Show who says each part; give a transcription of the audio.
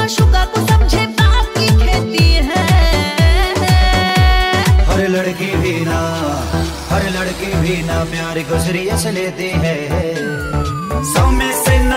Speaker 1: माशूका को समझे बाप की खेती है।
Speaker 2: हर लड़की भी ना प्यार को सीरियस लेती है। 100 में से